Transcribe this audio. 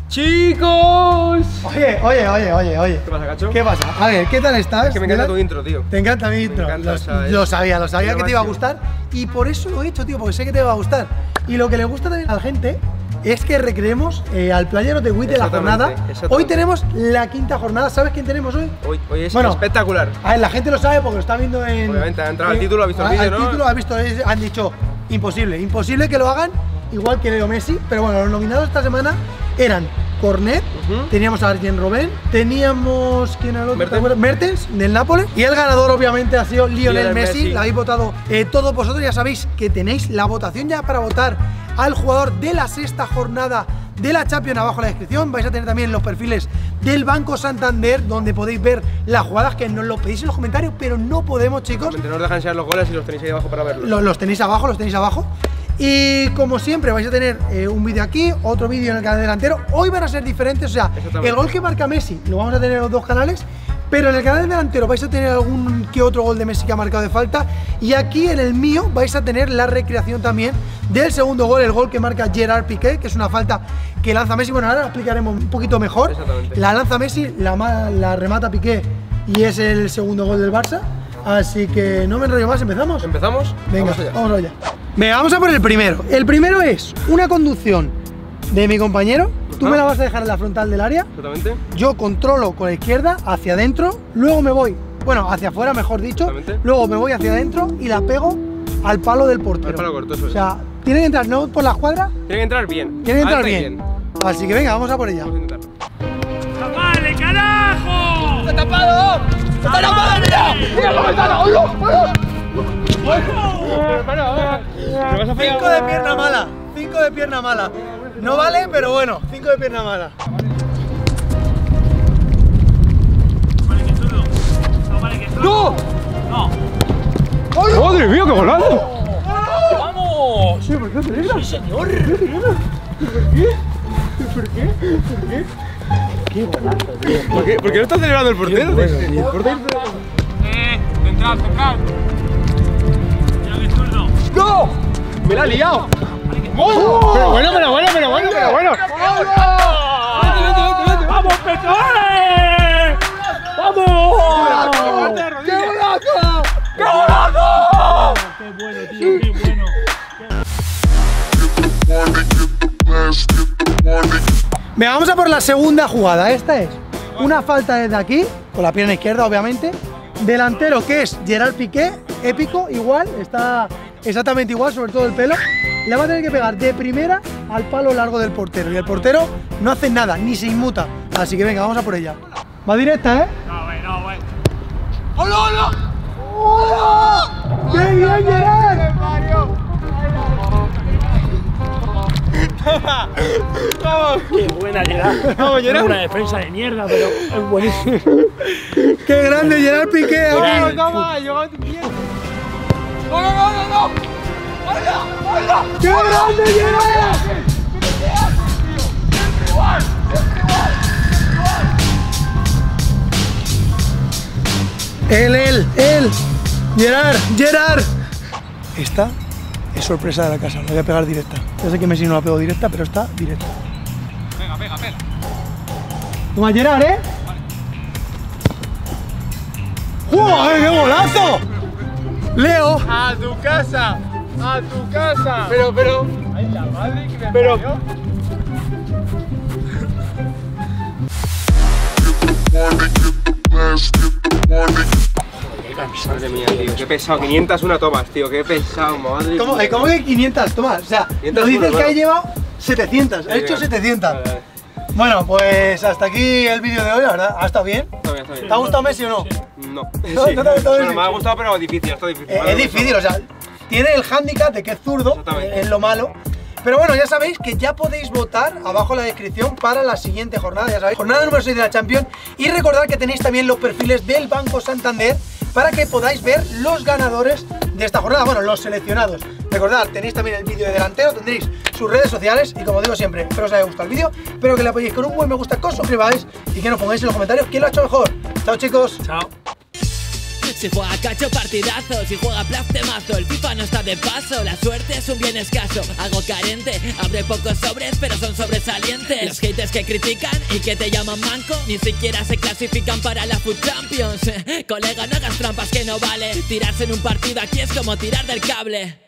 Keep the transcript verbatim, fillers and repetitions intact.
¡Chicos! Oye, oye, oye, oye, oye. ¿Qué pasa, Cacho? ¿Qué pasa? A ver, ¿qué tal estás? Es que me encanta tu intro, tío. ¿Te encanta mi intro? Me encanta, lo, o sea, lo es- sabía, lo sabía es que lo te iba a máximo. gustar. Y por eso lo he hecho, tío, porque sé que te va a gustar. Y lo que le gusta también a la gente es que recreemos eh, al Player of the Week de la Exactamente, jornada. exactamente. Hoy tenemos la quinta jornada. ¿Sabes quién tenemos hoy? Hoy, hoy es Bueno, espectacular. A ver, la gente lo sabe porque lo está viendo en. Obviamente, ha entrado al en- título, ha visto el al- vídeo, al ¿no? título, ha visto, es- han dicho imposible, imposible que lo hagan, igual que Leo Messi. Pero bueno, los nominados esta semana eran Cornet, Ujú. teníamos a Arjen Robben, teníamos. ¿Quién era el otro? Mertens. ¿Te acuerdas? Mertens, del Nápoles. Y el ganador, obviamente, ha sido Lionel, Lionel Messi. Messi. La habéis votado eh, todos vosotros. Ya sabéis que tenéis la votación ya para votar al jugador de la sexta jornada de la Champions abajo en la descripción. Vais a tener también los perfiles del Banco Santander, donde podéis ver las jugadas que nos lo pedís en los comentarios, pero no podemos, chicos. No os dejan enseñar los goles y los tenéis ahí abajo para verlos. Lo- Los tenéis abajo, los tenéis abajo. Y como siempre vais a tener eh, un vídeo aquí, otro vídeo en el canal delantero. Hoy van a ser diferentes, o sea, Exactamente. el gol que marca Messi lo vamos a tener en los dos canales, pero en el canal delantero vais a tener algún que otro gol de Messi que ha marcado de falta. Y aquí en el mío vais a tener la recreación también del segundo gol, el gol que marca Gerard Piqué, que es una falta que lanza Messi. Bueno, ahora lo explicaremos un poquito mejor. Exactamente. La lanza Messi, la, ma- la remata Piqué y es el segundo gol del Barça. Así que no me enrollo más, ¿empezamos? ¿Empezamos? Venga, Vamos allá. vamos allá. Venga, vamos a por el primero. El primero es una conducción de mi compañero. Tú Ajá. me la vas a dejar en la frontal del área. Exactamente. Yo controlo con la izquierda hacia adentro. Luego me voy, bueno, hacia afuera, mejor dicho. Exactamente. Luego me voy hacia adentro y la pego al palo del portero. Al palo corto, eso O es. sea, tiene que entrar no por la escuadra, Tiene que entrar bien. tiene que entrar Alta y bien. Así que venga, vamos a por ella. Vamos a intentarlo. ¡Tapale, carajo! ¡Está tapado! ¡Está tapado, mira! ¡Mira cómo está! ¡Hola! ¡Hola! Cinco de pierna mala, cinco de pierna mala. No vale, pero bueno, cinco de pierna mala. Vale, que zurdo. No, vale, que zurdo. ¡No! No. ¡Madre mía, qué golazo! ¡Vamos! Sí, ¿por qué celebra? ¡Sí, señor! ¿Por qué, ¿Por qué no está celebrando el portero? El portero- Eh, central, central. Mira que zurdo. ¡No! ¡Me la ha liado! ¡Oh! Pero bueno, pero bueno, pero bueno, pero bueno. ¡Vamos, Pecores! ¡Vamos! ¡Qué golazo! ¡Qué golazo! ¡Qué bueno, tío! ¡Qué bueno! Venga, vamos a por la segunda jugada. Esta es una falta desde aquí, con la pierna izquierda, obviamente. Delantero, que es Gerard Piqué, épico, igual, está exactamente igual, sobre todo el pelo. Le va a tener que pegar de primera al palo largo del portero. Y el portero no hace nada, ni se inmuta. Así que venga, vamos a por ella. Va directa, ¿eh? No, güey, no, güey. ¡Hola, hola! ¡Qué bien, Gerard! ¡Vamos! ¡Qué buena llegada! Vamos, Gerard. Es una defensa de mierda, pero es buenísimo. ¡Qué grande Gerard Piqué! aquí! ¡Vamos, toma! ¡Llegó bien! ¡No, no, no, no! no! ¡Hola! ¡Hola! ¡Qué grande Gerard! Él, él, él. Gerard, Gerard. Esta es sorpresa de la casa, la voy a pegar directa. Ya sé que Messi no la pego directa, pero está directa. Venga, pega, pega. Toma Gerard, ¿eh? ¡Joder, qué golazo! Leo. ¡A tu casa! ¡A tu casa! Pero, pero... ¡Ay, la madre que me pero... Madre mía, tío, qué pesado. quinientas una tomas, tío, qué pesado, madre. ¿Cómo, eh, ¿Cómo que quinientas? Toma, o sea, quinientas nos dices bueno, que ha bueno. llevado setecientas, ha hecho Venga. setecientas. Vale, vale. Bueno, pues hasta aquí el vídeo de hoy, la verdad. ¿Ha estado bien? Está bien, está bien. ¿Te ha gustado Messi o no? No. No, no te ha gustado Bueno, Messi. me ha gustado, pero difícil, está difícil. Eh, Me ha es difícil, o sea, tiene el hándicap de que es zurdo, Exactamente. eh, es lo malo. Pero bueno, ya sabéis que ya podéis votar abajo en la descripción para la siguiente jornada, ya sabéis, jornada número seis de la Champions. Y recordad que tenéis también los perfiles del Banco Santander para que podáis ver los ganadores de esta jornada, bueno, los seleccionados. Recordad, tenéis también el vídeo de delantero, tendréis sus redes sociales y como digo siempre, espero os haya gustado el vídeo, espero que le apoyéis con un buen me gusta, que os suscribáis y que nos pongáis en los comentarios quién lo ha hecho mejor. Chao chicos. Chao. It's Si juega cacho, partidazo. Si juega plastemazo, el FIFA no está de paso. La suerte es un bien escaso, algo carente. Abre pocos sobres, pero son sobresalientes. Los haters que critican y que te llaman manco ni siquiera se clasifican para la Food Champions. Colega, no hagas trampas que no vale. Tirarse en un partido aquí es como tirar del cable.